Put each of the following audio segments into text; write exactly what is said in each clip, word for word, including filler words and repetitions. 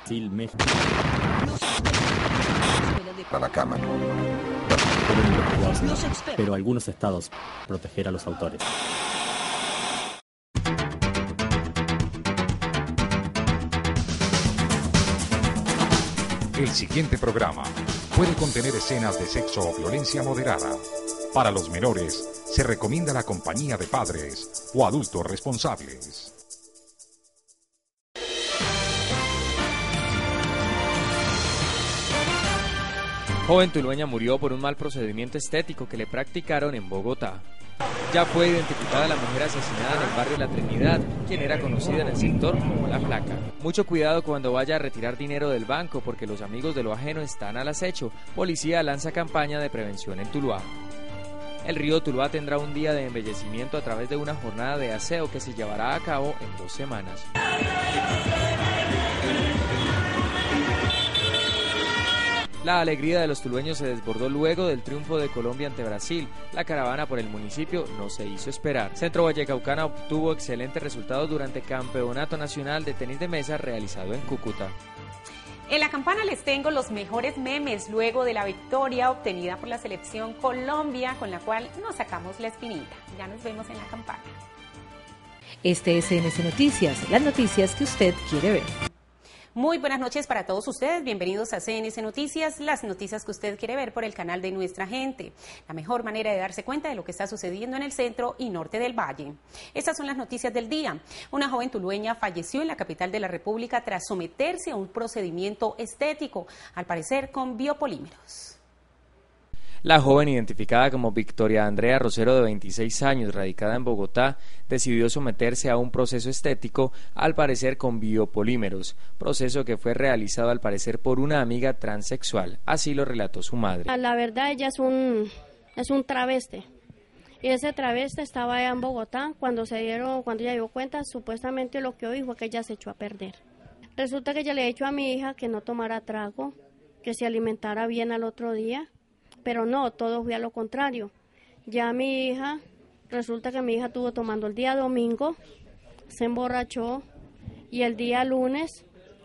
Brasil, México. A la cama. Pero algunos estados proteger a los autores. El siguiente programa puede contener escenas de sexo o violencia moderada. Para los menores, se recomienda la compañía de padres o adultos responsables. Joven tulueña murió por un mal procedimiento estético que le practicaron en Bogotá. Ya fue identificada la mujer asesinada en el barrio La Trinidad, quien era conocida en el sector como La Flaca. Mucho cuidado cuando vaya a retirar dinero del banco, porque los amigos de lo ajeno están al acecho. Policía lanza campaña de prevención en Tuluá. El río Tuluá tendrá un día de embellecimiento a través de una jornada de aseo que se llevará a cabo en dos semanas. La alegría de los tulueños se desbordó luego del triunfo de Colombia ante Brasil. La caravana por el municipio no se hizo esperar. Centro Vallecaucana obtuvo excelentes resultados durante el Campeonato Nacional de Tenis de Mesa realizado en Cúcuta. En la campana les tengo los mejores memes luego de la victoria obtenida por la selección Colombia, con la cual nos sacamos la espinita. Ya nos vemos en la campana. Este es N S Noticias, las noticias que usted quiere ver. Muy buenas noches para todos ustedes, bienvenidos a C N S Noticias, las noticias que usted quiere ver por el canal de Nuestra Gente. La mejor manera de darse cuenta de lo que está sucediendo en el centro y norte del valle. Estas son las noticias del día. Una joven tulueña falleció en la capital de la República tras someterse a un procedimiento estético, al parecer con biopolímeros. La joven, identificada como Victoria Andrea Rosero, de veintiséis años, radicada en Bogotá, decidió someterse a un proceso estético, al parecer con biopolímeros, proceso que fue realizado al parecer por una amiga transexual. Así lo relató su madre. La verdad, ella es un, es un travesti. Y ese travesti estaba allá en Bogotá. Cuando se dieron, cuando ella dio cuenta, supuestamente lo que oí fue que ella se echó a perder. Resulta que ella le ha dicho a mi hija que no tomara trago, que se alimentara bien al otro día. Pero no, todo fue a lo contrario. Ya mi hija, resulta que mi hija estuvo tomando el día domingo, se emborrachó y el día lunes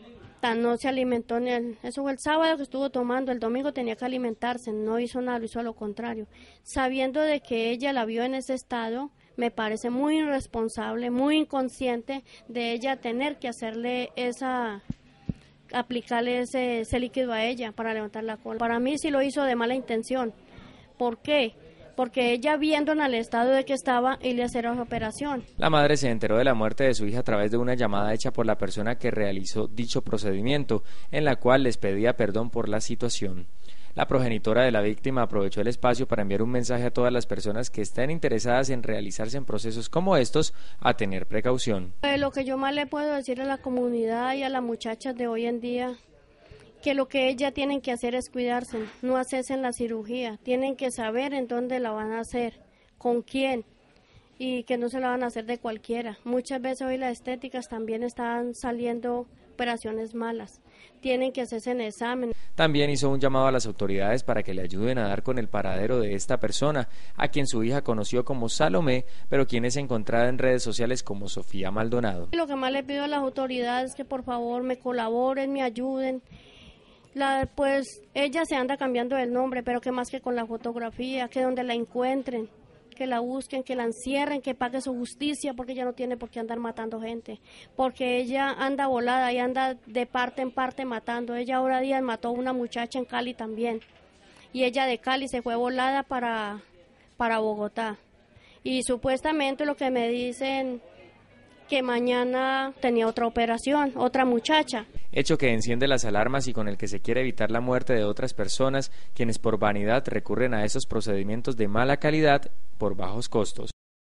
tan no se alimentó, ni el, eso fue el sábado que estuvo tomando, el domingo tenía que alimentarse, no hizo nada, lo hizo a lo contrario. Sabiendo de que ella la vio en ese estado, me parece muy irresponsable, muy inconsciente de ella tener que hacerle esa... aplicarle ese, ese líquido a ella para levantar la cola. Para mí sí lo hizo de mala intención. ¿Por qué? Porque ella viendo en el estado de que estaba y le hicieron la operación. La madre se enteró de la muerte de su hija a través de una llamada hecha por la persona que realizó dicho procedimiento, en la cual les pedía perdón por la situación. La progenitora de la víctima aprovechó el espacio para enviar un mensaje a todas las personas que estén interesadas en realizarse en procesos como estos, a tener precaución. Eh, lo que yo más le puedo decir a la comunidad y a las muchachas de hoy en día, que lo que ellas tienen que hacer es cuidarse, no hacerse en la cirugía, tienen que saber en dónde la van a hacer, con quién, y que no se la van a hacer de cualquiera. Muchas veces hoy las estéticas también están saliendo operaciones malas, tienen que hacerse en examen. También hizo un llamado a las autoridades para que le ayuden a dar con el paradero de esta persona, a quien su hija conoció como Salomé, pero quien es encontrada en redes sociales como Sofía Maldonado. Lo que más le pido a las autoridades es que por favor me colaboren, me ayuden. La, pues ella se anda cambiando el nombre, pero que más que con la fotografía, que donde la encuentren, que la busquen, que la encierren, que pague su justicia, porque ella no tiene por qué andar matando gente, porque ella anda volada y anda de parte en parte matando. Ella ahora días mató a una muchacha en Cali también, y ella de Cali se fue volada para, para Bogotá, y supuestamente lo que me dicen, que mañana tenía otra operación, otra muchacha. Hecho que enciende las alarmas y con el que se quiere evitar la muerte de otras personas, quienes por vanidad recurren a esos procedimientos de mala calidad por bajos costos.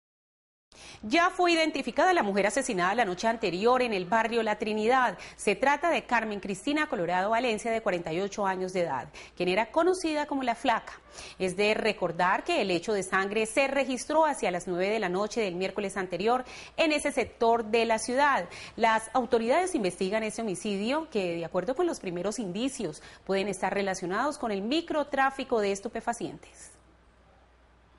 Ya fue identificada la mujer asesinada la noche anterior en el barrio La Trinidad. Se trata de Carmen Cristina Colorado Valencia, de cuarenta y ocho años de edad, quien era conocida como La Flaca. Es de recordar que el hecho de sangre se registró hacia las nueve de la noche del miércoles anterior en ese sector de la ciudad. Las autoridades investigan ese homicidio que, de acuerdo con los primeros indicios, pueden estar relacionados con el microtráfico de estupefacientes.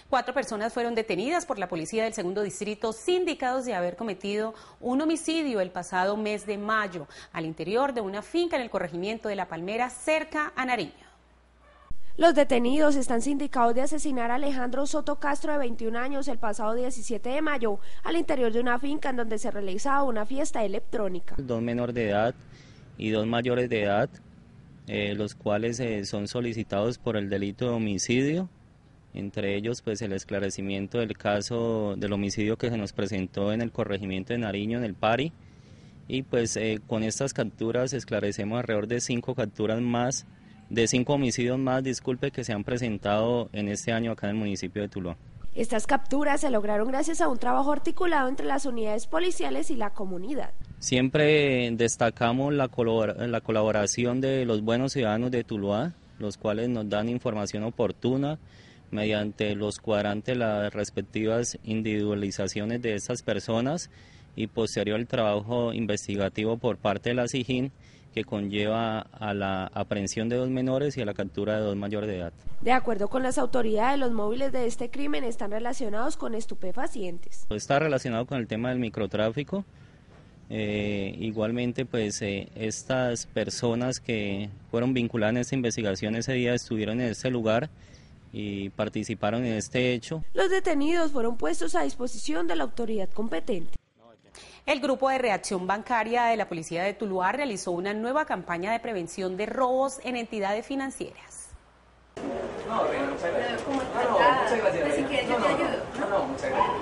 Cuatro personas fueron detenidas por la policía del segundo distrito sindicados de haber cometido un homicidio el pasado mes de mayo al interior de una finca en el corregimiento de La Palmera, cerca a Nariño. Los detenidos están sindicados de asesinar a Alejandro Soto Castro, de veintiún años, el pasado diecisiete de mayo, al interior de una finca en donde se realizaba una fiesta electrónica. Dos menores de edad y dos mayores de edad, eh, los cuales eh, son solicitados por el delito de homicidio, entre ellos pues el esclarecimiento del caso del homicidio que se nos presentó en el corregimiento de Nariño, en el Pari, y pues eh, con estas capturas esclarecemos alrededor de cinco capturas más, de cinco homicidios más, disculpe, que se han presentado en este año acá en el municipio de Tuluá. Estas capturas se lograron gracias a un trabajo articulado entre las unidades policiales y la comunidad. Siempre destacamos la, colabor la colaboración de los buenos ciudadanos de Tuluá, los cuales nos dan información oportuna mediante los cuadrantes, las respectivas individualizaciones de estas personas y posterior el trabajo investigativo por parte de la SIJIN, que conlleva a la aprehensión de dos menores y a la captura de dos mayores de edad. De acuerdo con las autoridades, los móviles de este crimen están relacionados con estupefacientes. Está relacionado con el tema del microtráfico. Eh, igualmente, pues eh, estas personas que fueron vinculadas en esta investigación ese día estuvieron en este lugar y participaron en este hecho. Los detenidos fueron puestos a disposición de la autoridad competente. El Grupo de Reacción Bancaria de la Policía de Tuluá realizó una nueva campaña de prevención de robos en entidades financieras. No, no, muchas gracias. No, no, muchas gracias. Si quieres, yo te ayudo. No, no, muchas gracias.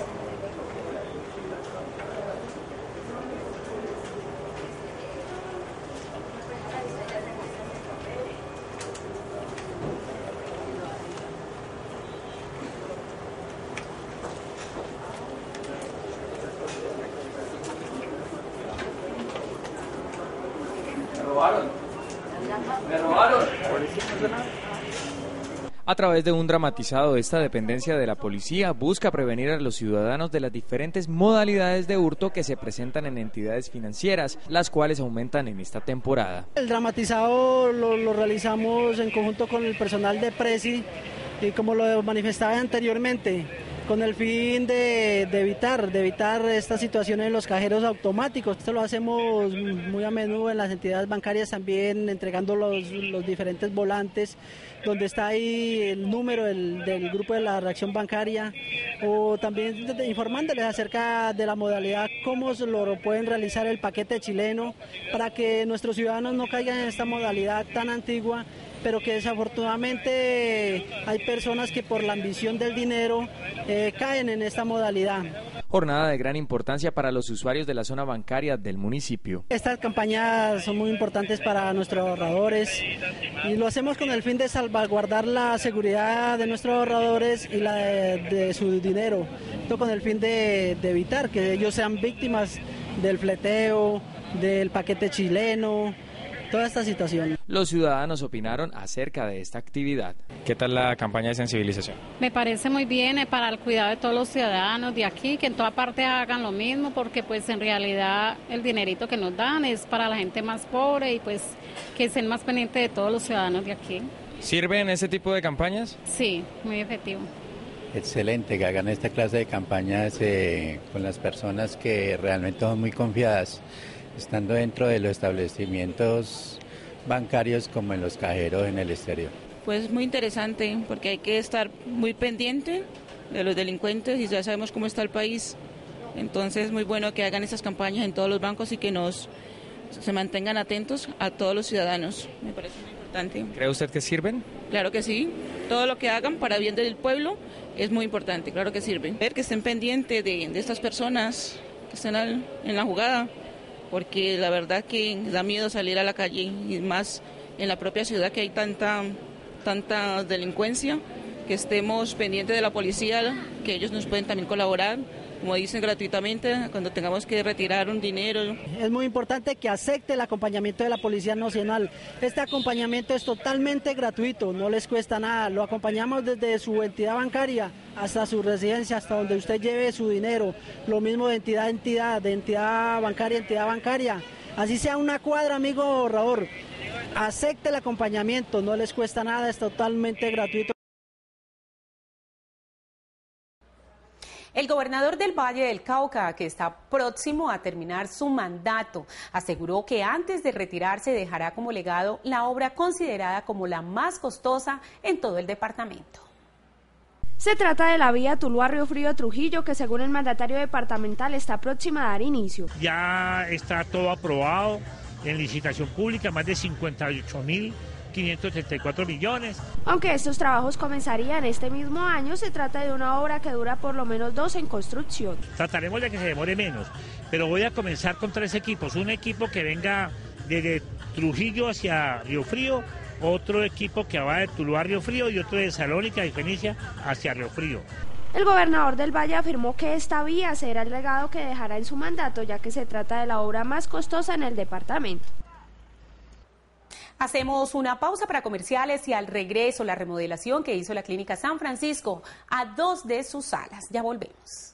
Me robaron. A través de un dramatizado, esta dependencia de la policía busca prevenir a los ciudadanos de las diferentes modalidades de hurto que se presentan en entidades financieras, las cuales aumentan en esta temporada. El dramatizado lo, lo realizamos en conjunto con el personal de Presi y como lo manifestaba anteriormente, con el fin de, de evitar de evitar esta situación en los cajeros automáticos. Esto lo hacemos muy a menudo en las entidades bancarias también, entregando los, los diferentes volantes, donde está ahí el número del, del grupo de la reacción bancaria, o también informándoles acerca de la modalidad, cómo se lo pueden realizar el paquete chileno, para que nuestros ciudadanos no caigan en esta modalidad tan antigua, pero que desafortunadamente hay personas que por la ambición del dinero eh, caen en esta modalidad. Jornada de gran importancia para los usuarios de la zona bancaria del municipio. Estas campañas son muy importantes para nuestros ahorradores y lo hacemos con el fin de salvaguardar la seguridad de nuestros ahorradores y la de, de su dinero, esto con el fin de, de evitar que ellos sean víctimas del fleteo, del paquete chileno, toda esta situación. Los ciudadanos opinaron acerca de esta actividad. ¿Qué tal la campaña de sensibilización? Me parece muy bien eh, para el cuidado de todos los ciudadanos de aquí, que en toda parte hagan lo mismo, porque pues en realidad el dinerito que nos dan es para la gente más pobre y pues que estén más pendientes de todos los ciudadanos de aquí. ¿Sirven ese tipo de campañas? Sí, muy efectivo. Excelente que hagan esta clase de campañas eh, con las personas que realmente son muy confiadas, estando dentro de los establecimientos bancarios como en los cajeros en el exterior. Pues muy interesante porque hay que estar muy pendiente de los delincuentes y ya sabemos cómo está el país, entonces muy bueno que hagan estas campañas en todos los bancos y que nos se mantengan atentos a todos los ciudadanos, me parece muy importante. ¿Cree usted que sirven? Claro que sí, todo lo que hagan para bien del pueblo es muy importante, claro que sirven. Ver que estén pendientes de, de estas personas que estén al, en la jugada, porque la verdad que da miedo salir a la calle y más en la propia ciudad que hay tanta, tanta delincuencia, que estemos pendientes de la policía, que ellos nos pueden también colaborar, como dicen, gratuitamente cuando tengamos que retirar un dinero. Es muy importante que acepte el acompañamiento de la Policía Nacional. Este acompañamiento es totalmente gratuito, no les cuesta nada. Lo acompañamos desde su entidad bancaria hasta su residencia, hasta donde usted lleve su dinero. Lo mismo de entidad a entidad, de entidad bancaria a entidad bancaria. Así sea una cuadra, amigo ahorrador. Acepte el acompañamiento, no les cuesta nada, es totalmente gratuito. El gobernador del Valle del Cauca, que está próximo a terminar su mandato, aseguró que antes de retirarse dejará como legado la obra considerada como la más costosa en todo el departamento. Se trata de la vía Tuluá-Río Frío-Trujillo, que según el mandatario departamental está próxima a dar inicio. Ya está todo aprobado en licitación pública, más de cincuenta y ocho mil quinientos treinta y cuatro millones. Aunque estos trabajos comenzarían este mismo año, se trata de una obra que dura por lo menos dos en construcción. Trataremos de que se demore menos, pero voy a comenzar con tres equipos. Un equipo que venga desde Trujillo hacia Río Frío, otro equipo que va de Tuluá a Río Frío y otro de Salónica y Fenicia hacia Río Frío. El gobernador del Valle afirmó que esta vía será el legado que dejará en su mandato, ya que se trata de la obra más costosa en el departamento. Hacemos una pausa para comerciales y al regreso la remodelación que hizo la Clínica San Francisco a dos de sus salas. Ya volvemos.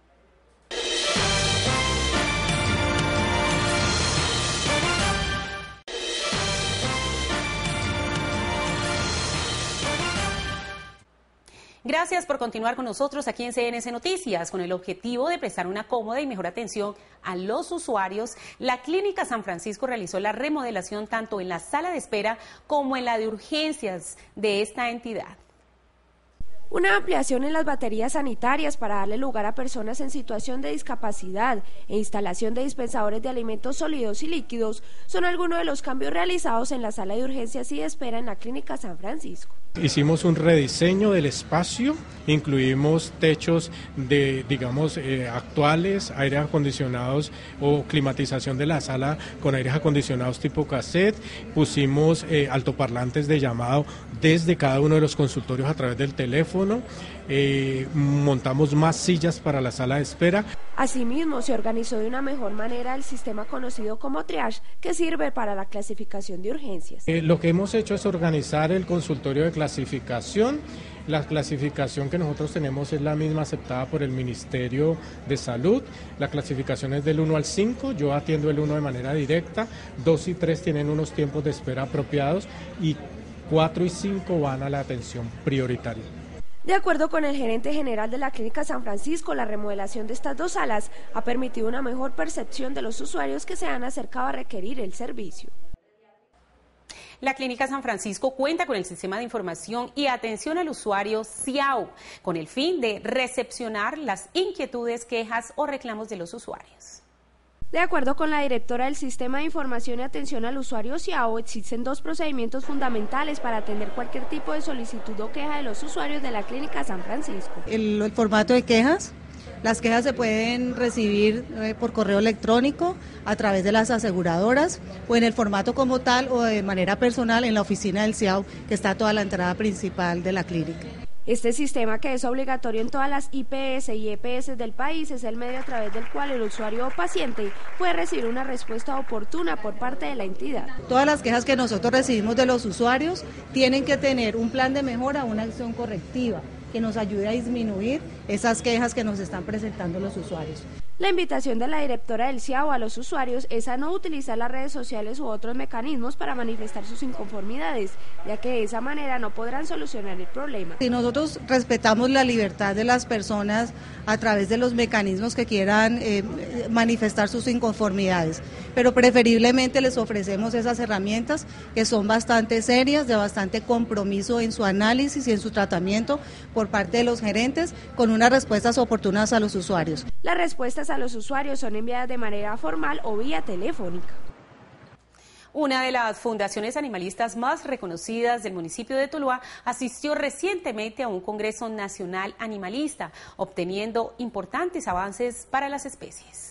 Gracias por continuar con nosotros aquí en C N C Noticias. Con el objetivo de prestar una cómoda y mejor atención a los usuarios, la Clínica San Francisco realizó la remodelación tanto en la sala de espera como en la de urgencias de esta entidad. Una ampliación en las baterías sanitarias para darle lugar a personas en situación de discapacidad e instalación de dispensadores de alimentos sólidos y líquidos son algunos de los cambios realizados en la sala de urgencias y de espera en la Clínica San Francisco. Hicimos un rediseño del espacio, incluimos techos de, digamos, eh, actuales, aires acondicionados o climatización de la sala con aires acondicionados tipo cassette, pusimos eh, altoparlantes de llamado desde cada uno de los consultorios a través del teléfono, eh, montamos más sillas para la sala de espera. Asimismo, se organizó de una mejor manera el sistema conocido como triage, que sirve para la clasificación de urgencias. Eh, lo que hemos hecho es organizar el consultorio de clasificación. La clasificación que nosotros tenemos es la misma aceptada por el Ministerio de Salud. La clasificación es del uno al cinco, yo atiendo el uno de manera directa, dos y tres tienen unos tiempos de espera apropiados y cuatro y cinco van a la atención prioritaria. De acuerdo con el gerente general de la Clínica San Francisco, la remodelación de estas dos salas ha permitido una mejor percepción de los usuarios que se han acercado a requerir el servicio. La Clínica San Francisco cuenta con el sistema de información y atención al usuario C I A U, con el fin de recepcionar las inquietudes, quejas o reclamos de los usuarios. De acuerdo con la directora del Sistema de Información y Atención al Usuario C I A U, existen dos procedimientos fundamentales para atender cualquier tipo de solicitud o queja de los usuarios de la Clínica San Francisco. El, el formato de quejas. Las quejas se pueden recibir eh, por correo electrónico a través de las aseguradoras o en el formato como tal o de manera personal en la oficina del C I A U, que está toda la entrada principal de la clínica. Este sistema, que es obligatorio en todas las I P S y E P S del país, es el medio a través del cual el usuario o paciente puede recibir una respuesta oportuna por parte de la entidad. Todas las quejas que nosotros recibimos de los usuarios tienen que tener un plan de mejora, una acción correctiva que nos ayude a disminuir esas quejas que nos están presentando los usuarios. La invitación de la directora del C I A U a los usuarios es a no utilizar las redes sociales u otros mecanismos para manifestar sus inconformidades, ya que de esa manera no podrán solucionar el problema. Si nosotros respetamos la libertad de las personas a través de los mecanismos que quieran eh, manifestar sus inconformidades, pero preferiblemente les ofrecemos esas herramientas que son bastante serias, de bastante compromiso en su análisis y en su tratamiento por parte de los gerentes, con unas respuestas oportunas a los usuarios. Las respuestas a los usuarios son enviadas de manera formal o vía telefónica. Una de las fundaciones animalistas más reconocidas del municipio de Tuluá asistió recientemente a un Congreso Nacional Animalista, obteniendo importantes avances para las especies.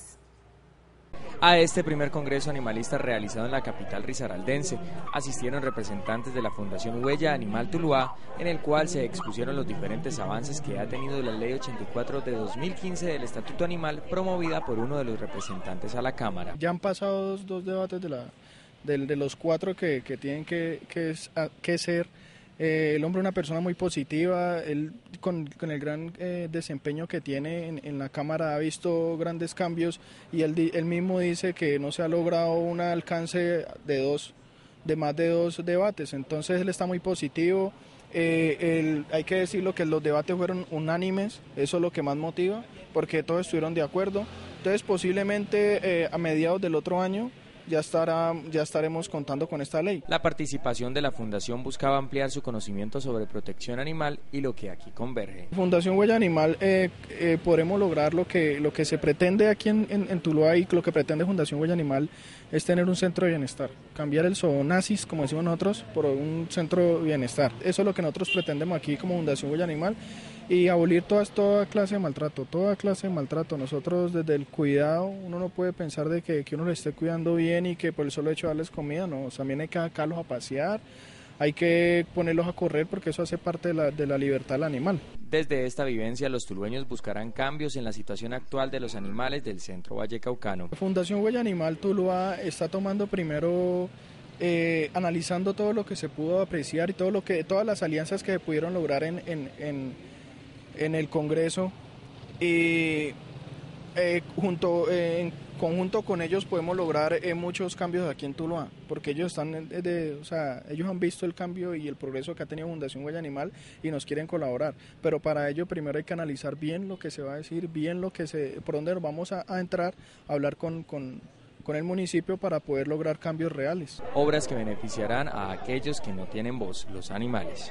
A este primer congreso animalista realizado en la capital risaraldense asistieron representantes de la Fundación Huella Animal Tuluá, en el cual se expusieron los diferentes avances que ha tenido la Ley ochenta y cuatro de dos mil quince del Estatuto Animal, promovida por uno de los representantes a la Cámara. Ya han pasado dos, dos debates de, la, de, de los cuatro que, que tienen que, que, que ser. Eh, el hombre es una persona muy positiva, él con, con el gran eh, desempeño que tiene en, en la Cámara ha visto grandes cambios y él, él mismo dice que no se ha logrado un alcance de dos, de más de dos debates, entonces él está muy positivo, Eh, el, hay que decirlo que los debates fueron unánimes, eso es lo que más motiva, porque todos estuvieron de acuerdo. Entonces posiblemente eh, a mediados del otro año ya, estará, ya estaremos contando con esta ley. La participación de la Fundación buscaba ampliar su conocimiento sobre protección animal y lo que aquí converge. Fundación Huella Animal eh, eh, podremos lograr lo que, lo que se pretende aquí en, en, en Tuluá, y lo que pretende Fundación Huella Animal es tener un centro de bienestar, cambiar el zoonasis, como decimos nosotros, por un centro de bienestar. Eso es lo que nosotros pretendemos aquí como Fundación Huella Animal, y abolir toda, toda clase de maltrato, toda clase de maltrato. Nosotros desde el cuidado, uno no puede pensar de que, que uno le esté cuidando bien y que por el solo hecho de darles comida, no, también hay que sacarlos a pasear, hay que ponerlos a correr, porque eso hace parte de la, de la libertad del animal. Desde esta vivencia, los tulueños buscarán cambios en la situación actual de los animales del centro vallecaucano. Fundación Huella Animal Tuluá está tomando primero, eh, analizando todo lo que se pudo apreciar y todo lo que, todas las alianzas que se pudieron lograr en, en, en en el Congreso, y eh, junto, eh, en conjunto con ellos podemos lograr eh, muchos cambios aquí en Tuluá, porque ellos están de, de, o sea, ellos han visto el cambio y el progreso que ha tenido Fundación Huella Animal y nos quieren colaborar, pero para ello primero hay que analizar bien lo que se va a decir, bien lo que se, por dónde vamos a, a entrar, a hablar con, con, con el municipio para poder lograr cambios reales. Obras que beneficiarán a aquellos que no tienen voz, los animales.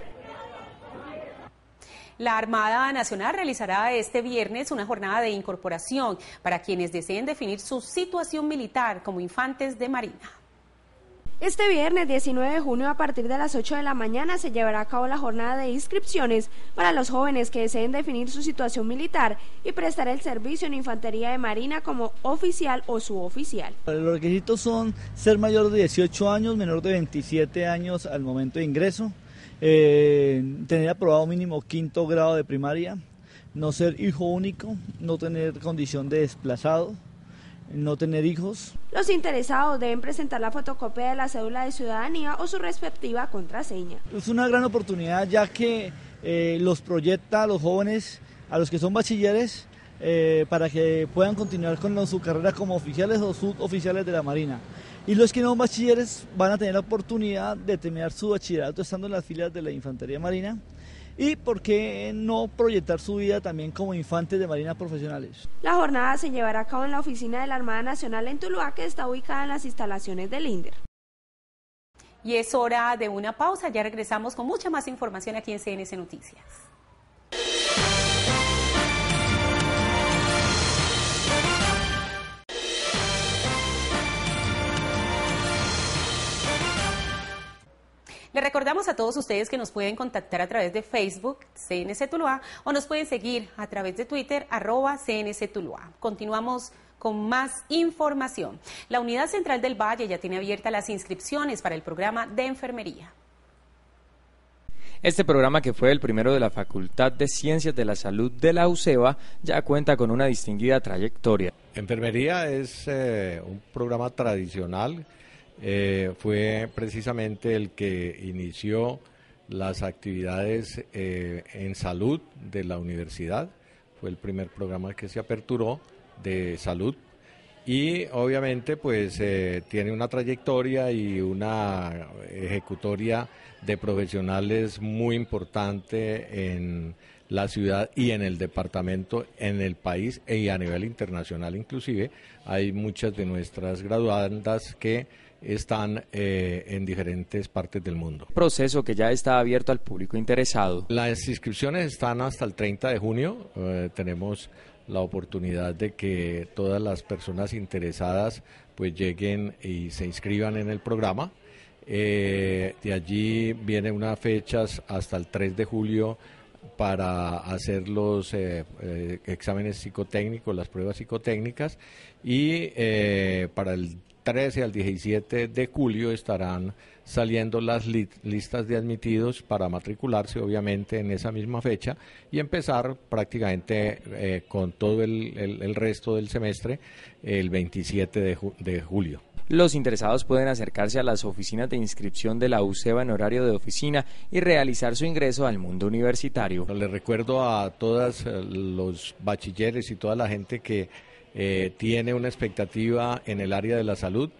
La Armada Nacional realizará este viernes una jornada de incorporación para quienes deseen definir su situación militar como infantes de Marina. Este viernes diecinueve de junio, a partir de las ocho de la mañana, se llevará a cabo la jornada de inscripciones para los jóvenes que deseen definir su situación militar y prestar el servicio en Infantería de Marina como oficial o suboficial. Los requisitos son ser mayor de dieciocho años, menor de veintisiete años al momento de ingreso, Eh, tener aprobado mínimo quinto grado de primaria, no ser hijo único, no tener condición de desplazado, no tener hijos. Los interesados deben presentar la fotocopia de la cédula de ciudadanía o su respectiva contraseña. Es una gran oportunidad, ya que eh, los proyecta a los jóvenes, a los que son bachilleres, eh, para que puedan continuar con su carrera como oficiales o suboficiales de la Marina. Y los que no son bachilleres van a tener la oportunidad de terminar su bachillerato estando en las filas de la Infantería Marina, y por qué no proyectar su vida también como infantes de Marina profesionales. La jornada se llevará a cabo en la oficina de la Armada Nacional en Tuluá, que está ubicada en las instalaciones del INDER. Y es hora de una pausa, ya regresamos con mucha más información aquí en C N S Noticias. Les recordamos a todos ustedes que nos pueden contactar a través de Facebook, C N C Tuluá, o nos pueden seguir a través de Twitter, arroba C N C Tuluá. Continuamos con más información. La Unidad Central del Valle ya tiene abiertas las inscripciones para el programa de enfermería. Este programa, que fue el primero de la Facultad de Ciencias de la Salud de la UCEBA, ya cuenta con una distinguida trayectoria. Enfermería es eh, un programa tradicional. Eh, fue precisamente el que inició las actividades eh, en salud de la universidad. Fue el primer programa que se aperturó de salud, y obviamente pues eh, tiene una trayectoria y una ejecutoria de profesionales muy importante en la ciudad y en el departamento, en el país y a nivel internacional inclusive. Hay muchas de nuestras graduandas que están eh, en diferentes partes del mundo. Proceso que ya está abierto al público interesado. Las inscripciones están hasta el treinta de junio. Eh, tenemos la oportunidad de que todas las personas interesadas pues lleguen y se inscriban en el programa. Eh, de allí vienen unas fechas hasta el tres de julio para hacer los eh, eh, exámenes psicotécnicos, las pruebas psicotécnicas, y eh, para el trece al diecisiete de julio estarán saliendo las li listas de admitidos para matricularse, obviamente, en esa misma fecha, y empezar prácticamente eh, con todo el, el, el resto del semestre el veintisiete de, ju de julio. Los interesados pueden acercarse a las oficinas de inscripción de la UCEBA en horario de oficina y realizar su ingreso al mundo universitario. Les recuerdo a todos los bachilleres y toda la gente que eh, tiene una expectativa en el área de la salud,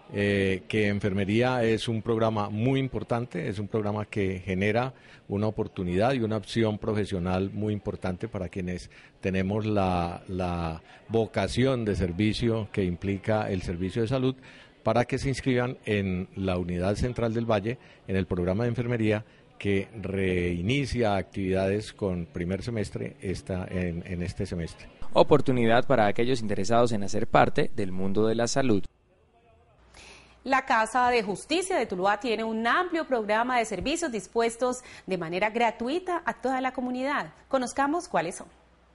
eh, que enfermería es un programa muy importante, es un programa que genera una oportunidad y una opción profesional muy importante para quienes tenemos la, la vocación de servicio que implica el servicio de salud, para que se inscriban en la Unidad Central del Valle, en el programa de enfermería que reinicia actividades con primer semestre esta, en, en este semestre. Oportunidad para aquellos interesados en hacer parte del mundo de la salud. La Casa de Justicia de Tuluá tiene un amplio programa de servicios dispuestos de manera gratuita a toda la comunidad. Conozcamos cuáles son.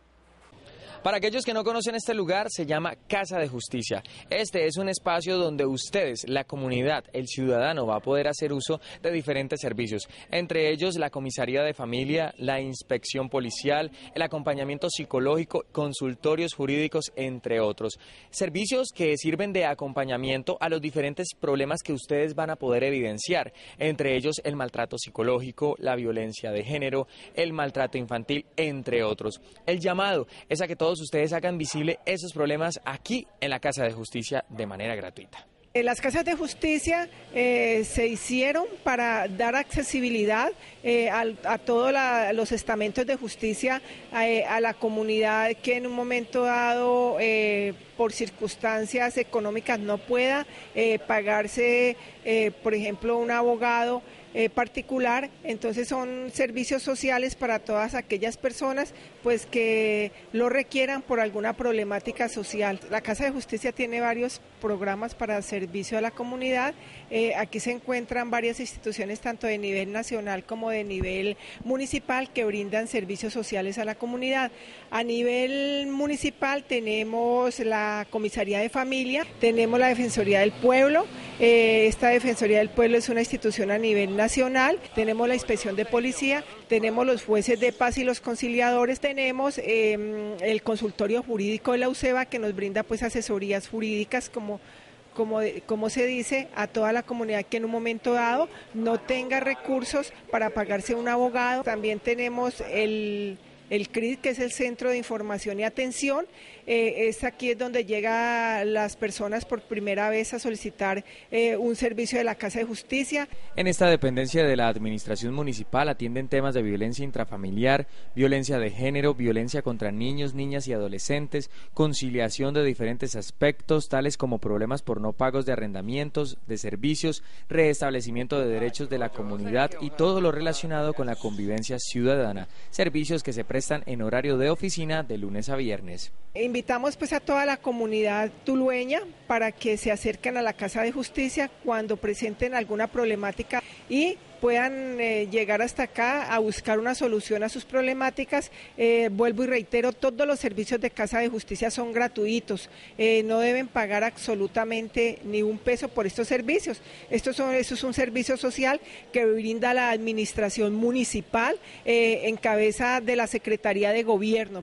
Para aquellos que no conocen este lugar, se llama Casa de Justicia. Este es un espacio donde ustedes, la comunidad, el ciudadano, va a poder hacer uso de diferentes servicios, entre ellos la comisaría de familia, la inspección policial, el acompañamiento psicológico, consultorios jurídicos, entre otros. Servicios que sirven de acompañamiento a los diferentes problemas que ustedes van a poder evidenciar, entre ellos el maltrato psicológico, la violencia de género, el maltrato infantil, entre otros. El llamado es a que todos ustedes hagan visible esos problemas aquí en la Casa de Justicia de manera gratuita. Las casas de justicia eh, se hicieron para dar accesibilidad eh, a, a todos la, los estamentos de justicia, eh, a la comunidad que en un momento dado, eh, por circunstancias económicas, no pueda eh, pagarse, eh, por ejemplo, un abogado eh, particular. Entonces son servicios sociales para todas aquellas personas pues que lo requieran por alguna problemática social. La Casa de Justicia tiene varios programas para servicio a la comunidad. Eh, aquí se encuentran varias instituciones tanto de nivel nacional como de nivel municipal que brindan servicios sociales a la comunidad. A nivel municipal tenemos la Comisaría de Familia, tenemos la Defensoría del Pueblo. Eh, esta Defensoría del Pueblo es una institución a nivel nacional. Tenemos la Inspección de Policía, tenemos los jueces de paz y los conciliadores, tenemos eh, el consultorio jurídico de la U C E B A que nos brinda pues asesorías jurídicas como Como, como se dice, a toda la comunidad que en un momento dado no tenga recursos para pagarse un abogado. También tenemos el, el C R I D, que es el Centro de Información y Atención. Eh, es aquí es donde llegan las personas por primera vez a solicitar eh, un servicio de la Casa de Justicia. En esta dependencia de la administración municipal atienden temas de violencia intrafamiliar, violencia de género, violencia contra niños, niñas y adolescentes, conciliación de diferentes aspectos, tales como problemas por no pagos de arrendamientos, de servicios, restablecimiento de derechos de la comunidad y todo lo relacionado con la convivencia ciudadana. Servicios que se prestan en horario de oficina de lunes a viernes. Invitamos pues a toda la comunidad tulueña para que se acerquen a la Casa de Justicia cuando presenten alguna problemática y puedan eh, llegar hasta acá a buscar una solución a sus problemáticas. Eh, vuelvo y reitero, todos los servicios de Casa de Justicia son gratuitos, eh, no deben pagar absolutamente ni un peso por estos servicios. Esto, son, esto es un servicio social que brinda la administración municipal eh, en cabeza de la Secretaría de Gobierno.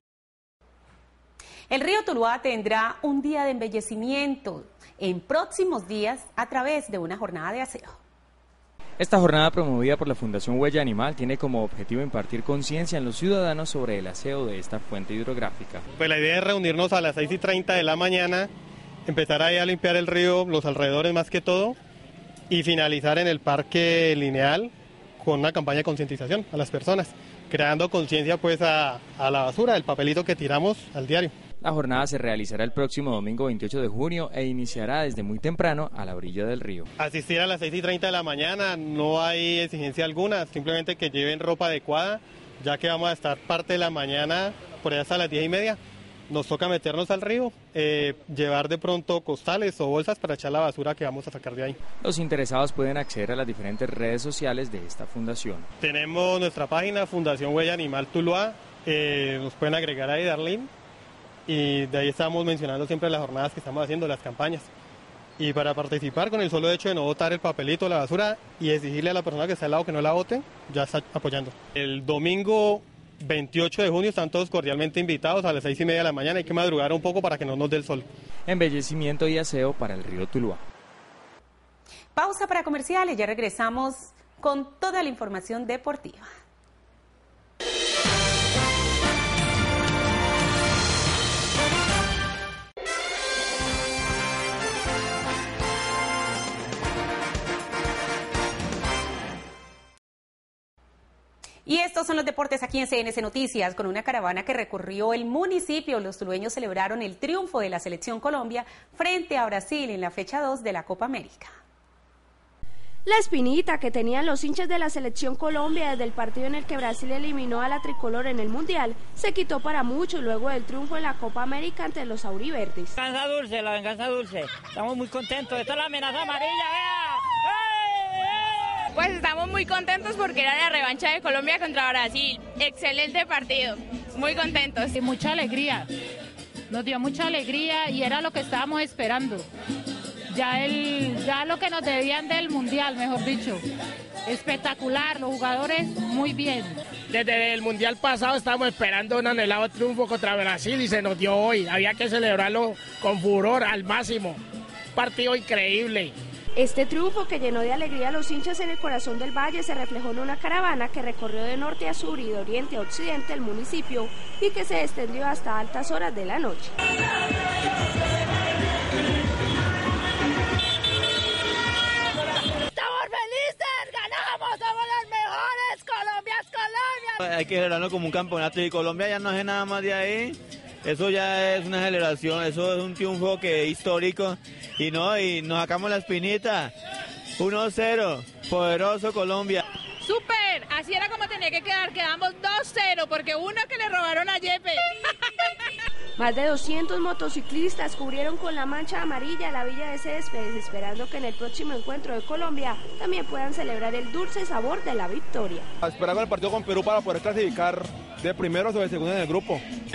El río Tuluá tendrá un día de embellecimiento en próximos días a través de una jornada de aseo. Esta jornada, promovida por la Fundación Huella Animal, tiene como objetivo impartir conciencia en los ciudadanos sobre el aseo de esta fuente hidrográfica. Pues la idea es reunirnos a las seis y treinta de la mañana, empezar ahí a limpiar el río, los alrededores más que todo, y finalizar en el Parque Lineal con una campaña de concientización a las personas, creando conciencia pues a, a la basura, el papelito que tiramos al diario. La jornada se realizará el próximo domingo veintiocho de junio e iniciará desde muy temprano a la orilla del río. Asistir a las seis y treinta de la mañana, no hay exigencia alguna, simplemente que lleven ropa adecuada, ya que vamos a estar parte de la mañana por ahí hasta las diez y media. Nos toca meternos al río, eh, llevar de pronto costales o bolsas para echar la basura que vamos a sacar de ahí. Los interesados pueden acceder a las diferentes redes sociales de esta fundación. Tenemos nuestra página Fundación Huella Animal Tuluá, eh, nos pueden agregar ahí, Darlene. Y de ahí estamos mencionando siempre las jornadas que estamos haciendo, las campañas. Y para participar, con el solo hecho de no botar el papelito, la basura, y exigirle a la persona que está al lado que no la bote, ya está apoyando. El domingo veintiocho de junio están todos cordialmente invitados a las seis y media de la mañana. Hay que madrugar un poco para que no nos dé el sol. Embellecimiento y aseo para el río Tuluá. Pausa para comerciales, ya regresamos con toda la información deportiva. Y estos son los deportes aquí en C N C Noticias. Con una caravana que recorrió el municipio, los tulueños celebraron el triunfo de la Selección Colombia frente a Brasil en la fecha dos de la Copa América. La espinita que tenían los hinchas de la Selección Colombia desde el partido en el que Brasil eliminó a la tricolor en el Mundial se quitó para muchos luego del triunfo en la Copa América ante los auriverdes. La venganza dulce, la venganza dulce. Estamos muy contentos. Esto es la amenaza amarilla, vea. Pues estamos muy contentos porque era la revancha de Colombia contra Brasil. Excelente partido, muy contentos. Y mucha alegría, nos dio mucha alegría y era lo que estábamos esperando. Ya, el, ya lo que nos debían del Mundial, mejor dicho. Espectacular, los jugadores muy bien. Desde el Mundial pasado estábamos esperando un anhelado triunfo contra Brasil y se nos dio hoy. Había que celebrarlo con furor, al máximo. Partido increíble. Este triunfo que llenó de alegría a los hinchas en el corazón del valle se reflejó en una caravana que recorrió de norte a sur y de oriente a occidente el municipio y que se extendió hasta altas horas de la noche. Hay que celebrarlo como un campeonato y Colombia ya no es nada más de ahí. Eso ya es una celebración, eso es un triunfo que es histórico y no, y nos sacamos la espinita. uno cero, poderoso Colombia. ¡Súper! Así era como tenía que quedar, quedamos dos cero porque uno que le robaron a Yepes. Más de doscientos motociclistas cubrieron con la mancha amarilla la Villa de Céspedes, esperando que en el próximo encuentro de Colombia también puedan celebrar el dulce sabor de la victoria. Esperando el partido con Perú para poder clasificar de primero o de segundo en el grupo.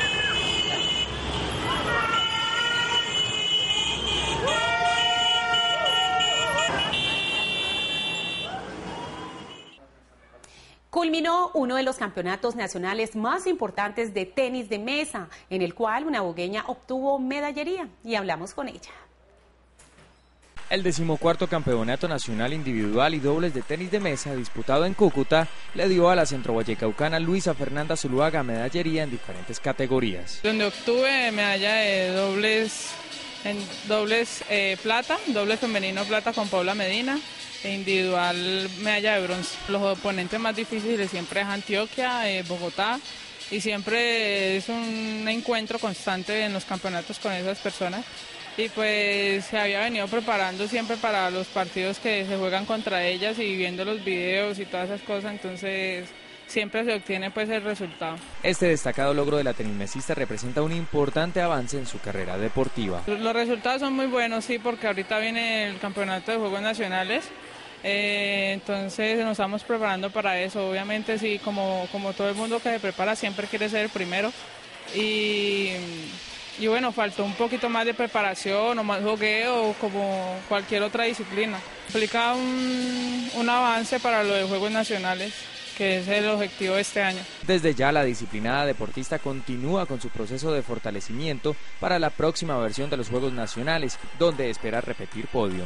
Culminó uno de los campeonatos nacionales más importantes de tenis de mesa, en el cual una bogueña obtuvo medallería, y hablamos con ella. El decimocuarto campeonato nacional individual y dobles de tenis de mesa disputado en Cúcuta le dio a la centrovallecaucana Luisa Fernanda Zuluaga medallería en diferentes categorías. Donde obtuve medalla de dobles, en dobles eh, plata, dobles femenino plata con Paula Medina, e individual medalla de bronce. Los oponentes más difíciles siempre es Antioquia, eh, Bogotá, y siempre es un encuentro constante en los campeonatos con esas personas. Y pues se había venido preparando siempre para los partidos que se juegan contra ellas y viendo los videos y todas esas cosas, entonces siempre se obtiene pues el resultado. Este destacado logro de la tenismesista representa un importante avance en su carrera deportiva. Los resultados son muy buenos, sí, porque ahorita viene el campeonato de Juegos Nacionales, eh, entonces nos estamos preparando para eso. Obviamente sí, como, como todo el mundo que se prepara siempre quiere ser el primero y... Y bueno, faltó un poquito más de preparación o más jugueo como cualquier otra disciplina. Implica un, un avance para lo de Juegos Nacionales, que es el objetivo de este año. Desde ya la disciplinada deportista continúa con su proceso de fortalecimiento para la próxima versión de los Juegos Nacionales, donde espera repetir podio.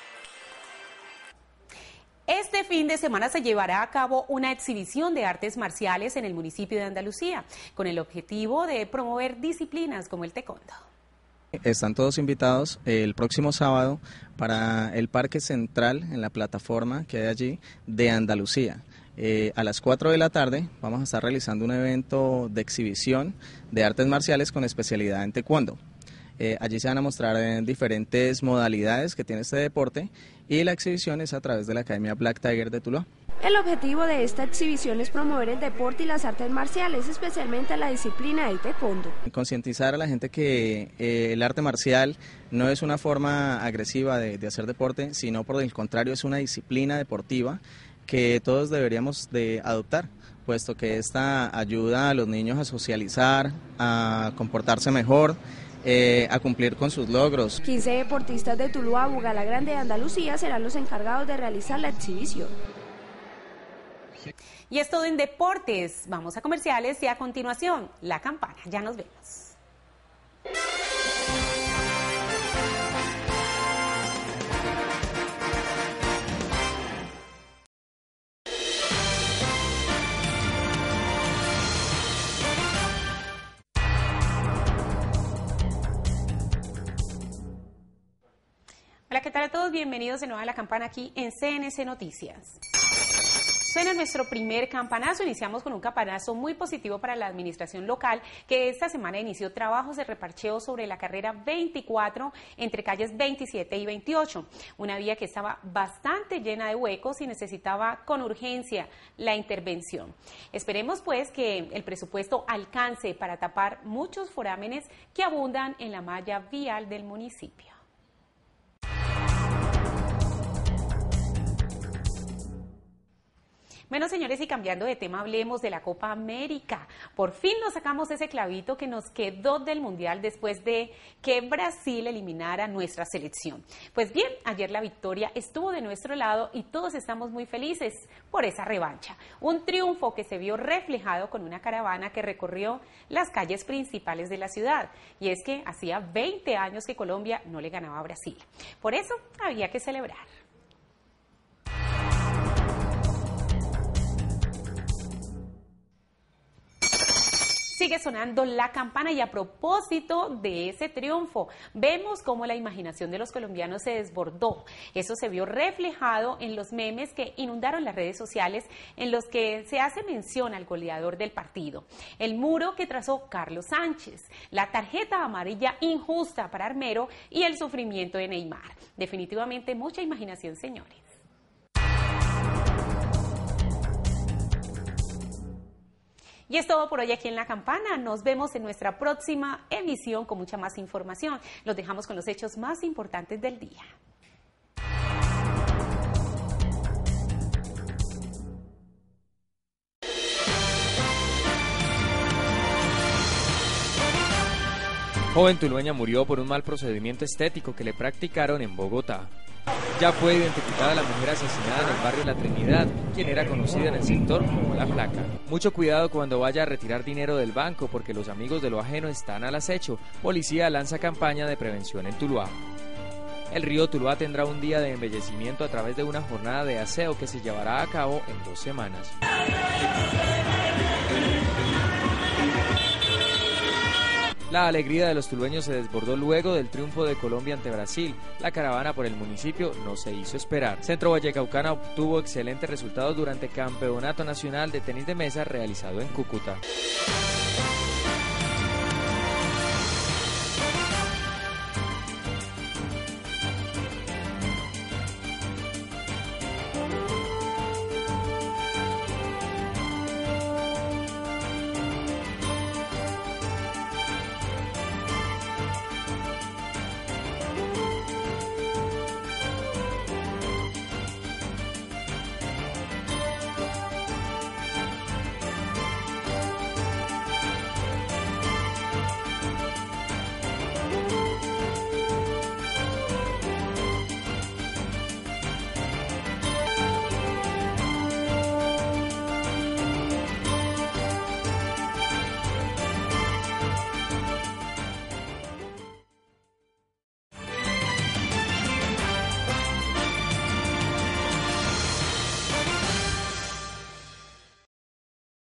Este fin de semana se llevará a cabo una exhibición de artes marciales en el municipio de Andalucía, con el objetivo de promover disciplinas como el taekwondo. Están todos invitados el próximo sábado para el Parque Central, en la plataforma que hay allí, de Andalucía. Eh, a las cuatro de la tarde vamos a estar realizando un evento de exhibición de artes marciales con especialidad en taekwondo. Eh, allí se van a mostrar en diferentes modalidades que tiene este deporte y la exhibición es a través de la Academia Black Tiger de Tuluá. El objetivo de esta exhibición es promover el deporte y las artes marciales, especialmente la disciplina del taekwondo. Concientizar a la gente que eh, el arte marcial no es una forma agresiva de, de hacer deporte, sino por el contrario es una disciplina deportiva que todos deberíamos de adoptar, puesto que esta ayuda a los niños a socializar, a comportarse mejor, Eh, a cumplir con sus logros. quince deportistas de Tuluá, Bugalagrande de Andalucía serán los encargados de realizar la exhibición. Y es todo en deportes. Vamos a comerciales y a continuación, la campana. Ya nos vemos. Hola, ¿qué tal a todos? Bienvenidos de nuevo a La Campana aquí en C N C Noticias. Suena nuestro primer campanazo. Iniciamos con un campanazo muy positivo para la administración local, que esta semana inició trabajos de reparcheo sobre la carrera veinticuatro entre calles veintisiete y veintiocho, una vía que estaba bastante llena de huecos y necesitaba con urgencia la intervención. Esperemos pues que el presupuesto alcance para tapar muchos forámenes que abundan en la malla vial del municipio. Bueno, señores, y cambiando de tema, hablemos de la Copa América. Por fin nos sacamos ese clavito que nos quedó del Mundial después de que Brasil eliminara nuestra selección. Pues bien, ayer la victoria estuvo de nuestro lado y todos estamos muy felices por esa revancha. Un triunfo que se vio reflejado con una caravana que recorrió las calles principales de la ciudad. Y es que hacía veinte años que Colombia no le ganaba a Brasil. Por eso había que celebrar. Sigue sonando la campana y a propósito de ese triunfo, vemos cómo la imaginación de los colombianos se desbordó. Eso se vio reflejado en los memes que inundaron las redes sociales, en los que se hace mención al goleador del partido, el muro que trazó Carlos Sánchez, la tarjeta amarilla injusta para Armero y el sufrimiento de Neymar. Definitivamente mucha imaginación, señores. Y es todo por hoy aquí en La Campana. Nos vemos en nuestra próxima emisión con mucha más información. Los dejamos con los hechos más importantes del día. Joven tulueña murió por un mal procedimiento estético que le practicaron en Bogotá. Ya fue identificada la mujer asesinada en el barrio La Trinidad, quien era conocida en el sector como La Flaca. Mucho cuidado cuando vaya a retirar dinero del banco, porque los amigos de lo ajeno están al acecho. Policía lanza campaña de prevención en Tuluá. El río Tuluá tendrá un día de embellecimiento a través de una jornada de aseo que se llevará a cabo en dos semanas. La alegría de los tulueños se desbordó luego del triunfo de Colombia ante Brasil. La caravana por el municipio no se hizo esperar. Centro Vallecaucana obtuvo excelentes resultados durante el Campeonato Nacional de Tenis de Mesa realizado en Cúcuta.